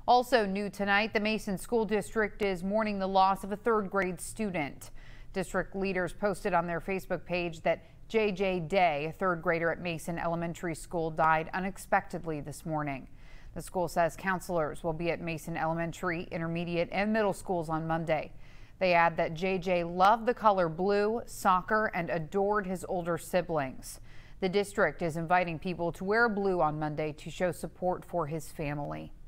Also new tonight, the Mason School District is mourning the loss of a third-grade student. District leaders posted on their Facebook page that J.J. Day, a third grader at Mason Elementary School, died unexpectedly this morning. The school says counselors will be at Mason Elementary, Intermediate, and Middle Schools on Monday. They add that J.J. loved the color blue, soccer, and adored his older siblings. The district is inviting people to wear blue on Monday to show support for his family.